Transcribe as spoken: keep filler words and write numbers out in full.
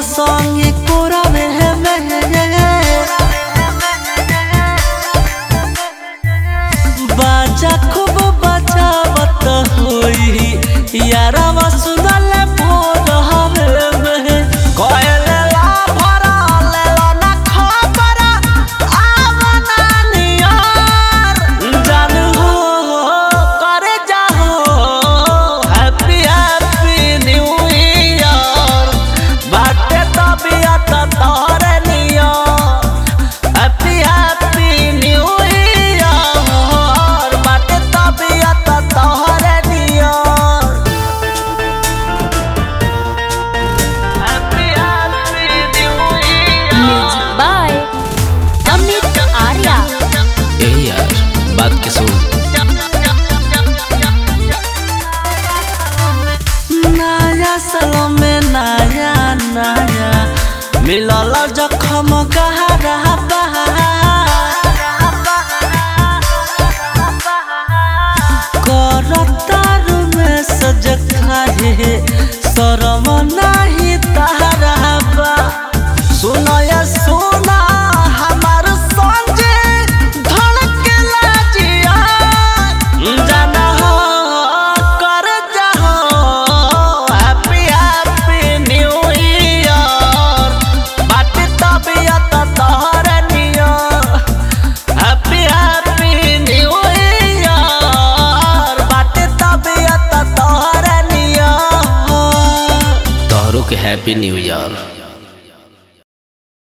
संगे कोरा में है बाजा खूब बचावत होई यारा सुनल भोर हवे कहले ला भरा ले ना खबर आवना नियर जान हो करे जाओ हैप्पी हैप्पी न्यू ईयर बाटे तबियत तोरे नियर हैप्पी हैप्पी न्यू ईयर बाटे तबियत तोरे नियर happy happy new year. Music by Amit Arya. ए यार बात के सुन नया साल में नया नया मिलल जखम गहरा करतार में सज खाए शरम नहीं तारा बा सुनया सुना हमार संजे धड़केला जिया जाना हो कर जाओ हैप्पी हैप्पी न्यू ईयर बाटे तबियत तोहरे नियर हैप्पी हैप्पी न्यू ईयर बाटे तबियत तोहरे नियर तोहरों के हैप्पी न्यू ईयर।